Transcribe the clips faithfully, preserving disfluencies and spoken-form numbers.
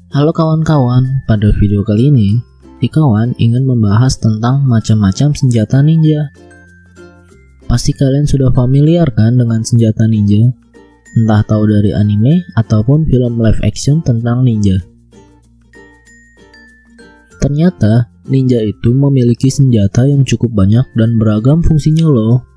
Halo kawan-kawan, pada video kali ini, Ikawan ingin membahas tentang macam-macam senjata ninja. Pasti kalian sudah familiar kan dengan senjata ninja? Entah tahu dari anime ataupun film live action tentang ninja. Ternyata, ninja itu memiliki senjata yang cukup banyak dan beragam fungsinya loh.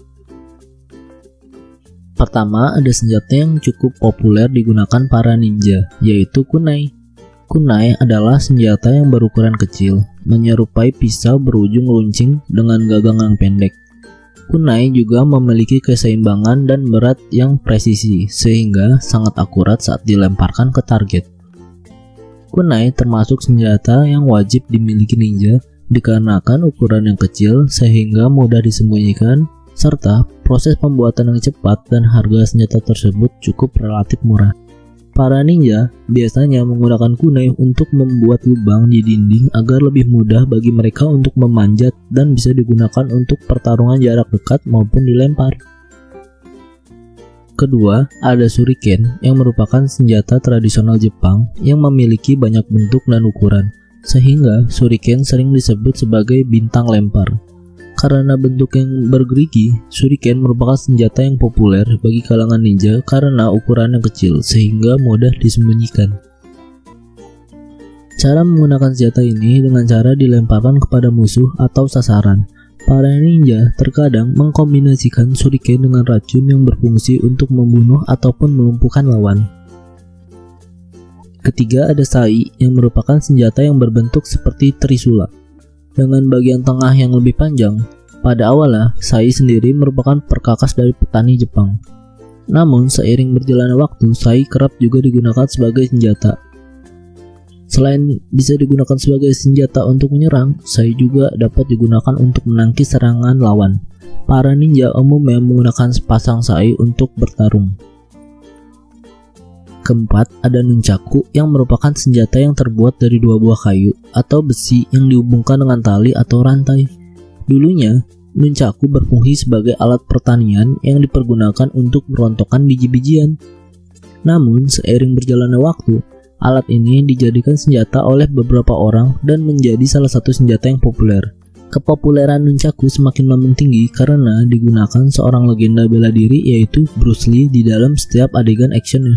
Pertama, ada senjata yang cukup populer digunakan para ninja, yaitu kunai. Kunai adalah senjata yang berukuran kecil, menyerupai pisau berujung runcing dengan gagang yang pendek. Kunai juga memiliki keseimbangan dan berat yang presisi, sehingga sangat akurat saat dilemparkan ke target. Kunai termasuk senjata yang wajib dimiliki ninja, dikarenakan ukuran yang kecil sehingga mudah disembunyikan, serta proses pembuatan yang cepat dan harga senjata tersebut cukup relatif murah. Para ninja biasanya menggunakan kunai untuk membuat lubang di dinding agar lebih mudah bagi mereka untuk memanjat dan bisa digunakan untuk pertarungan jarak dekat maupun dilempar. Kedua, ada shuriken yang merupakan senjata tradisional Jepang yang memiliki banyak bentuk dan ukuran, sehingga shuriken sering disebut sebagai bintang lempar. Karena bentuk yang bergerigi, shuriken merupakan senjata yang populer bagi kalangan ninja karena ukuran yang kecil sehingga mudah disembunyikan. Cara menggunakan senjata ini dengan cara dilemparkan kepada musuh atau sasaran. Para ninja terkadang mengkombinasikan shuriken dengan racun yang berfungsi untuk membunuh ataupun melumpuhkan lawan. Ketiga, ada sai yang merupakan senjata yang berbentuk seperti trisula dengan bagian tengah yang lebih panjang. Pada awalnya, sai sendiri merupakan perkakas dari petani Jepang. Namun, seiring berjalannya waktu, sai kerap juga digunakan sebagai senjata. Selain bisa digunakan sebagai senjata untuk menyerang, sai juga dapat digunakan untuk menangkis serangan lawan. Para ninja umumnya menggunakan sepasang sai untuk bertarung. Keempat, ada nunchaku yang merupakan senjata yang terbuat dari dua buah kayu atau besi yang dihubungkan dengan tali atau rantai. Dulunya, nunchaku berfungsi sebagai alat pertanian yang dipergunakan untuk merontokkan biji-bijian. Namun, seiring berjalannya waktu, alat ini dijadikan senjata oleh beberapa orang dan menjadi salah satu senjata yang populer. Kepopuleran nunchaku semakin lama tinggi karena digunakan seorang legenda bela diri yaitu Bruce Lee di dalam setiap adegan actionnya.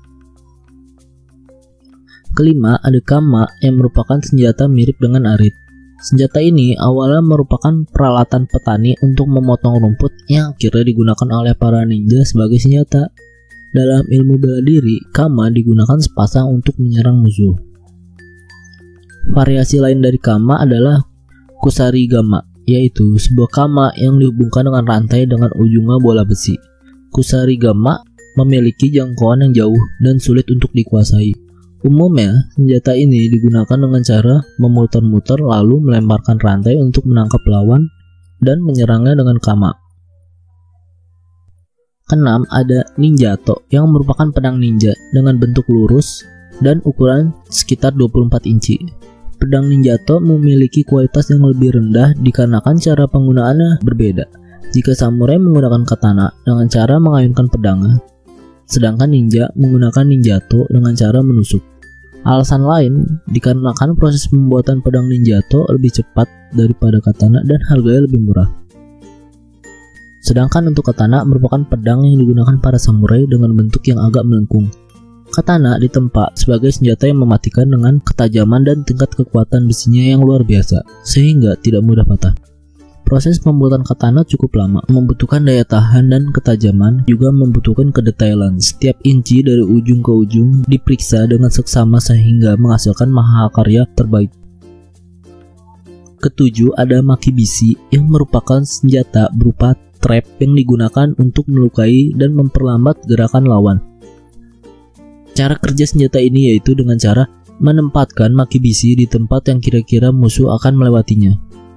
Kelima, ada kama yang merupakan senjata mirip dengan arit. Senjata ini awalnya merupakan peralatan petani untuk memotong rumput yang akhirnya digunakan oleh para ninja sebagai senjata. Dalam ilmu bela diri, kama digunakan sepasang untuk menyerang musuh. Variasi lain dari kama adalah kusarigama, yaitu sebuah kama yang dihubungkan dengan rantai dengan ujungnya bola besi. Kusarigama memiliki jangkauan yang jauh dan sulit untuk dikuasai. Umumnya, senjata ini digunakan dengan cara memutar-mutar lalu melemparkan rantai untuk menangkap lawan dan menyerangnya dengan kama. Keenam, ada ninjato yang merupakan pedang ninja dengan bentuk lurus dan ukuran sekitar dua puluh empat inci. Pedang ninjato memiliki kualitas yang lebih rendah dikarenakan cara penggunaannya berbeda. Jika samurai menggunakan katana dengan cara mengayunkan pedangnya, sedangkan ninja menggunakan ninjato dengan cara menusuk. Alasan lain dikarenakan proses pembuatan pedang ninjato lebih cepat daripada katana dan harganya lebih murah. Sedangkan untuk katana merupakan pedang yang digunakan para samurai dengan bentuk yang agak melengkung. Katana ditempa sebagai senjata yang mematikan dengan ketajaman dan tingkat kekuatan besinya yang luar biasa, sehingga tidak mudah patah. Proses pembuatan katana cukup lama, membutuhkan daya tahan dan ketajaman, juga membutuhkan kedetailan. Setiap inci dari ujung ke ujung diperiksa dengan seksama sehingga menghasilkan mahakarya terbaik. Ketujuh, ada makibishi yang merupakan senjata berupa trap yang digunakan untuk melukai dan memperlambat gerakan lawan. Cara kerja senjata ini yaitu dengan cara menempatkan makibishi di tempat yang kira-kira musuh akan melewatinya.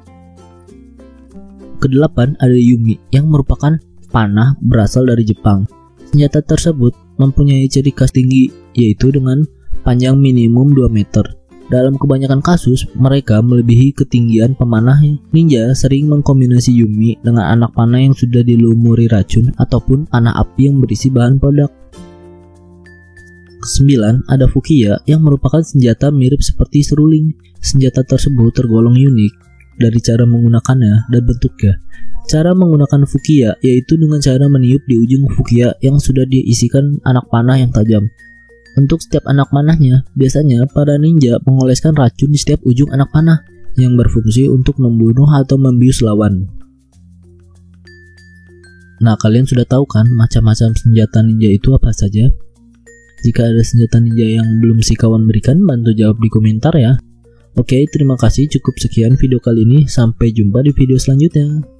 Kedelapan, ada yumi yang merupakan panah berasal dari Jepang. Senjata tersebut mempunyai ciri khas tinggi yaitu dengan panjang minimum dua meter. Dalam kebanyakan kasus, mereka melebihi ketinggian pemanahnya. Ninja sering mengkombinasi yumi dengan anak panah yang sudah dilumuri racun ataupun panah api yang berisi bahan peledak. Kesembilan, ada Fukiya yang merupakan senjata mirip seperti seruling. Senjata tersebut tergolong unik dari cara menggunakannya dan bentuknya. Cara menggunakan Fukiya yaitu dengan cara meniup di ujung Fukiya yang sudah diisikan anak panah yang tajam. Untuk setiap anak panahnya, biasanya para ninja mengoleskan racun di setiap ujung anak panah yang berfungsi untuk membunuh atau membius lawan. Nah, kalian sudah tahu kan macam-macam senjata ninja itu apa saja? Jika ada senjata ninja yang belum si kawan berikan, bantu jawab di komentar ya. Oke, terima kasih, cukup sekian video kali ini. Sampai jumpa di video selanjutnya.